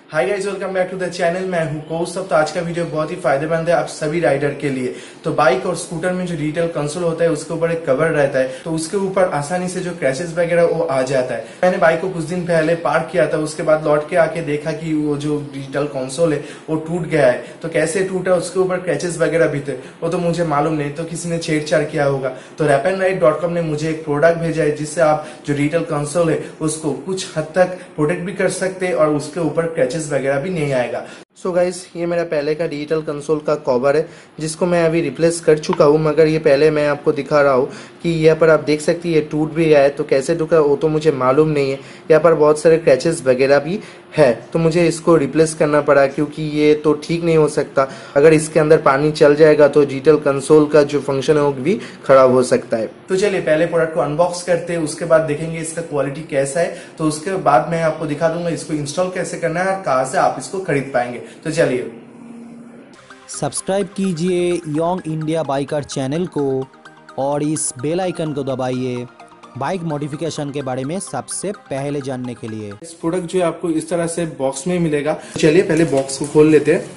Hi guys, welcome back to the channel. मैं हूं कौस्तुभ। तो आज का वीडियो बहुत ही फायदेमंद है आप सभी राइडर के लिए। तो बाइक और स्कूटर में जो डिजिटल कंसोल होता है उसके ऊपर एक कवर रहता है, तो उसके ऊपर आसानी से जो क्रैशेस वगैरह वो आ जाता है। मैंने बाइक को कुछ दिन पहले पार्क किया था, उसके बाद लौट के आके देखा कि वो जो डिजिटल कंसोल है वो टूट गया है। तो कैसे टूटा, उसके ऊपर क्रैचेस वगैरह भी थे, वो तो मुझे मालूम नहीं, तो किसी ने छेड़छाड़ किया होगा। तो rapandride.com ने मुझे एक प्रोडक्ट भेजा है जिससे आप जो डिजिटल कंसोल है उसको कुछ हद तक प्रोटेक्ट भी कर सकते हैं और उसके ऊपर क्रैचेस वगैरह भी नहीं आएगा। सो गाइस, ये मेरा पहले का डिजिटल कंसोल का कवर है जिसको मैं अभी रिप्लेस कर चुका हूँ, मगर ये पहले मैं आपको दिखा रहा हूँ कि यहाँ पर आप देख सकते हैं ये टूट भी गया है। तो कैसे टूटा वो तो मुझे मालूम नहीं है। यहाँ पर बहुत सारे क्रैचेस वगैरह भी है, तो मुझे इसको रिप्लेस करना पड़ा क्योंकि ये तो ठीक नहीं हो सकता। अगर इसके अंदर पानी चल जाएगा तो डिजिटल कंसोल का जो फंक्शन है वो भी खराब हो सकता है। तो चलिए पहले प्रोडक्ट को अनबॉक्स करते हैं, उसके बाद देखेंगे इसका क्वालिटी कैसा है। तो उसके बाद मैं आपको दिखा दूंगा इसको इंस्टॉल कैसे करना है और कहाँ से आप इसको खरीद पाएंगे। तो चलिए सब्सक्राइब कीजिए योंग इंडिया बाइकर चैनल को और इस बेल आइकन को दबाइए बाइक मॉडिफिकेशन के बारे में सबसे पहले जानने के लिए। इस प्रोडक्ट जो है आपको इस तरह से बॉक्स में मिलेगा। चलिए पहले बॉक्स को खोल लेते हैं।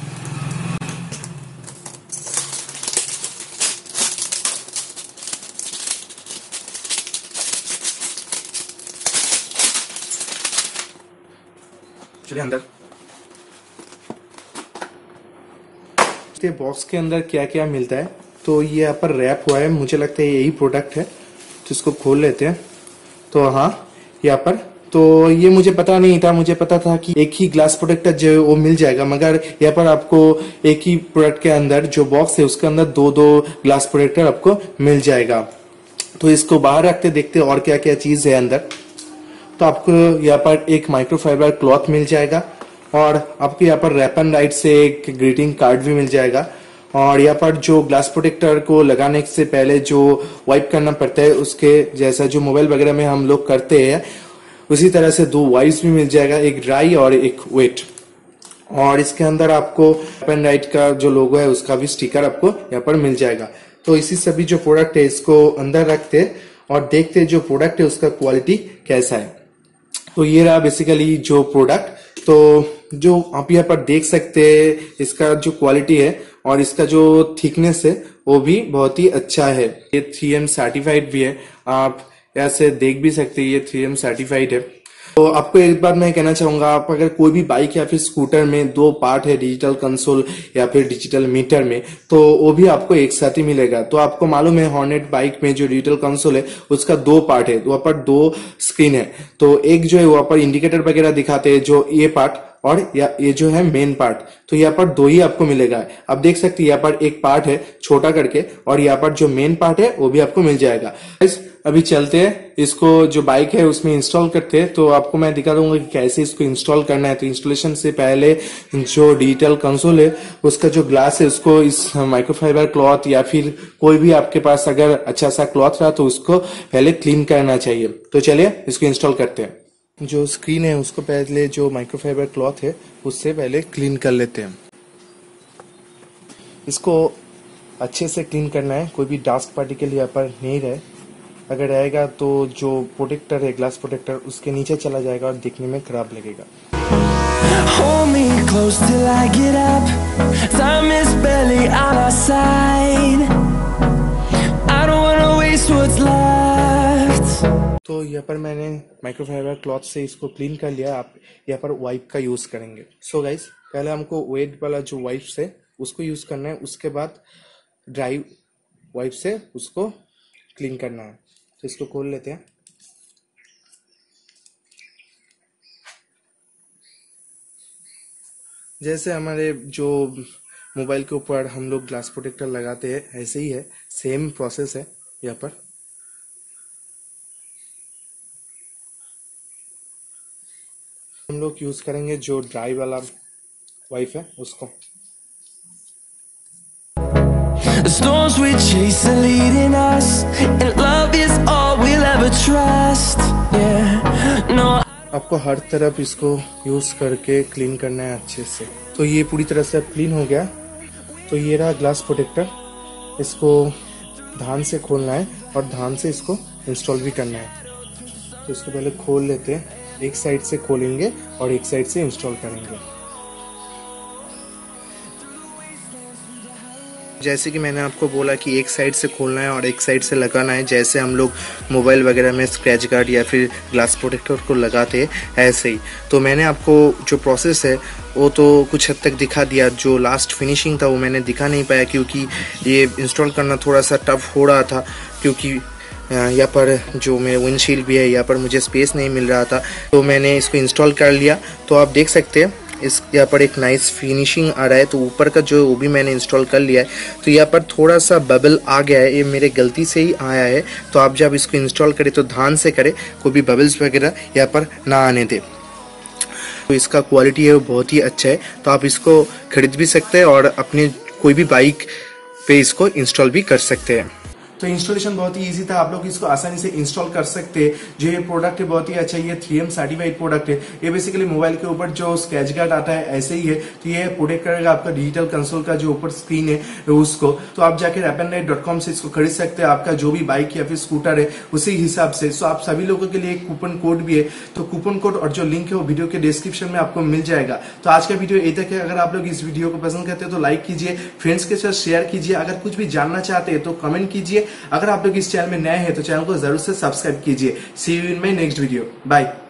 चलिए अंदर बॉक्स के अंदर क्या क्या मिलता है। तो ये यहाँ पर रैप हुआ है, मुझे लगता है यही प्रोडक्ट है। तो इसको खोल लेते हैं। तो हाँ, यहाँ पर तो ये मुझे पता नहीं था, मुझे पता था कि एक ही ग्लास प्रोटेक्टर जो वो मिल जाएगा, मगर यहाँ पर आपको एक ही प्रोडक्ट के अंदर जो बॉक्स है उसके अंदर दो दो ग्लास प्रोटेक्टर आपको मिल जाएगा। तो इसको बाहर रखते देखते और क्या क्या चीज है अंदर। तो आपको यहाँ पर एक माइक्रोफाइबर क्लॉथ मिल जाएगा और आपको यहाँ पर रैपनराइड से एक ग्रीटिंग कार्ड भी मिल जाएगा। और यहाँ पर जो ग्लास प्रोटेक्टर को लगाने से पहले जो वाइप करना पड़ता है उसके जैसा जो मोबाइल वगैरह में हम लोग करते हैं उसी तरह से दो वाइप्स भी मिल जाएगा, एक ड्राई और एक वेट। और इसके अंदर आपको रैपनराइड का जो लोगो है उसका भी स्टिकर आपको यहाँ पर मिल जाएगा। तो इसी सभी जो प्रोडक्ट है इसको अंदर रखते और देखते जो प्रोडक्ट है उसका क्वालिटी कैसा है। तो ये रहा बेसिकली जो प्रोडक्ट। तो जो आप यहाँ पर देख सकते हैं इसका जो क्वालिटी है और इसका जो थिकनेस है वो भी बहुत ही अच्छा है। ये 3M सर्टिफाइड भी है, आप ऐसे देख भी सकते हैं ये 3M सर्टिफाइड है। तो आपको एक बात मैं कहना चाहूंगा, आप अगर कोई भी बाइक या फिर स्कूटर में दो पार्ट है डिजिटल कंसोल या फिर डिजिटल मीटर में, तो वो भी आपको एक साथ ही मिलेगा। तो आपको मालूम है हॉर्नेट बाइक में जो डिजिटल कंसोल है उसका दो पार्ट है, वहां पर दो स्क्रीन है। तो एक जो है वहां पर इंडिकेटर वगैरह दिखाते हैं जो ये पार्ट, और ये जो है मेन पार्ट। तो यहाँ पर दो ही आपको मिलेगा। आप देख सकते हैं यहाँ पर एक पार्ट है छोटा करके और यहाँ पर जो मेन पार्ट है वो भी आपको मिल जाएगा। अभी चलते हैं इसको जो बाइक है उसमें इंस्टॉल करते हैं। तो आपको मैं दिखा दूंगा कि कैसे इसको इंस्टॉल करना है। तो इंस्टॉलेशन से पहले जो डिजिटल कंसोल है उसका जो ग्लास है उसको इस माइक्रोफाइबर क्लॉथ या फिर कोई भी आपके पास अगर अच्छा सा क्लॉथ रहा तो उसको पहले क्लीन करना चाहिए। तो चलिए इसको इंस्टॉल करते हैं। जो स्क्रीन है उसको पहले जो माइक्रोफाइबर क्लॉथ है उससे पहले क्लीन कर लेते हैं। इसको अच्छे से क्लीन करना है, कोई भी डस्ट पार्टिकल यहाँ पर नहीं रहे। अगर रहेगा तो जो प्रोटेक्टर है ग्लास प्रोटेक्टर उसके नीचे चला जाएगा और दिखने में खराब लगेगा। Hold me close till I get up. Time is barely on our side. I don't wanna waste what's left. तो यहाँ पर मैंने माइक्रोफाइबर क्लॉथ से इसको क्लीन कर लिया। आप यहाँ पर वाइप का यूज करेंगे। सो गाइस, पहले हमको वेट वाला जो वाइप्स है उसको यूज करना है, उसके बाद ड्राई वाइप से उसको क्लीन करना है। तो इसको खोल लेते हैं। जैसे हमारे जो मोबाइल के ऊपर हम लोग ग्लास प्रोटेक्टर लगाते हैं ऐसे ही है, सेम प्रोसेस है। यहाँ पर हम लोग यूज करेंगे जो ड्राई वाला वाइप है उसको। The storms we chase are leading us, and love is all we'll ever trust. Yeah, no. आपको हर तरफ इसको यूज करके क्लीन करना है अच्छे से। तो ये पूरी तरह से क्लीन हो गया। तो ये रहा ग्लास प्रोटेक्टर, इसको ध्यान से खोलना है और ध्यान से इसको इंस्टॉल भी करना है। तो इसको पहले खोल लेते हैं। एक साइड से खोलेंगे और एक साइड से इंस्टॉल करेंगे। जैसे कि मैंने आपको बोला कि एक साइड से खोलना है और एक साइड से लगाना है, जैसे हम लोग मोबाइल वगैरह में स्क्रैच गार्ड या फिर ग्लास प्रोटेक्टर को लगाते हैं ऐसे ही। तो मैंने आपको जो प्रोसेस है वो तो कुछ हद तक दिखा दिया, जो लास्ट फिनिशिंग था वो मैंने दिखा नहीं पाया क्योंकि ये इंस्टॉल करना थोड़ा सा टफ हो रहा था, क्योंकि यहाँ पर जो मेरे विंडशील्ड भी है यहाँ पर मुझे स्पेस नहीं मिल रहा था। तो मैंने इसको इंस्टॉल कर लिया। तो आप देख सकते हैं इस यहाँ पर एक नाइस फिनिशिंग आ रहा है। तो ऊपर का जो वो भी मैंने इंस्टॉल कर लिया है। तो यहाँ पर थोड़ा सा बबल आ गया है, ये मेरे गलती से ही आया है। तो आप जब इसको इंस्टॉल करें तो ध्यान से करें, कोई भी बबल्स वगैरह यहाँ पर ना आने दे। तो इसका क्वालिटी है वो बहुत ही अच्छा है। तो आप इसको खरीद भी सकते हैं और अपने कोई भी बाइक पे इसको इंस्टॉल भी कर सकते हैं। तो इंस्टॉलेशन बहुत ही इजी था, आप लोग इसको आसानी से इंस्टॉल कर सकते हैं। जो ये प्रोडक्ट है बहुत ही अच्छा है, ये 3M सर्टिफाइड प्रोडक्ट है। ये बेसिकली मोबाइल के ऊपर जो स्क्रैच गार्ड आता है ऐसे ही है। तो ये प्रोटेक्ट करेगा आपका डिजिटल कंसोल का जो ऊपर स्क्रीन है उसको। तो आप जाकर appandite.com से इसको खरीद सकते हैं, आपका जो भी बाइक या फिर स्कूटर है उसी हिसाब से। सो आप सभी लोगों के लिए एक कूपन कोड भी है, तो कूपन कोड और जो लिंक है वो वीडियो के डिस्क्रिप्शन में आपको मिल जाएगा। तो आज का वीडियो यही तक है। अगर आप लोग इस वीडियो को पसंद करते हैं तो लाइक कीजिए, फ्रेंड्स के साथ शेयर कीजिए। अगर कुछ भी जानना चाहते हैं तो कमेंट कीजिए। अगर आप लोग इस चैनल में नए हैं तो चैनल को जरूर से सब्सक्राइब कीजिए। See you in my next video. Bye.